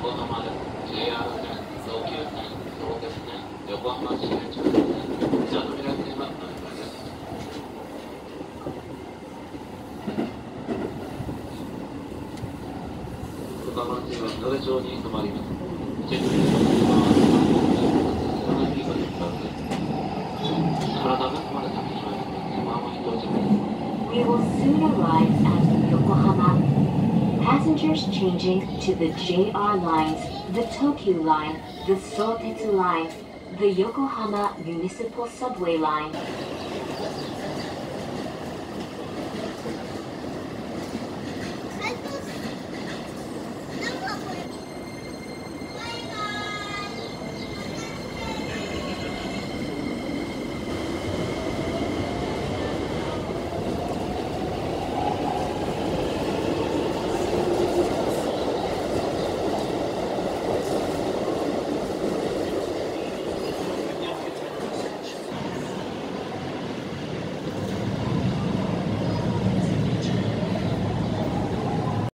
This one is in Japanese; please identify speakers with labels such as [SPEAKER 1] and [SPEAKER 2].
[SPEAKER 1] 横浜で JR 線東急線相鉄線横浜市営地下鉄線みなとみらい線が乗り換えです。横浜市は日の出町に停まります。チェックインの車は7時が出発です。体がまだ先には山も一つ。
[SPEAKER 2] We will soon arrive at Yokohama. Passengers changing to the JR lines, the Tokyu line, the Sotetsu line, the Yokohama Municipal Subway line.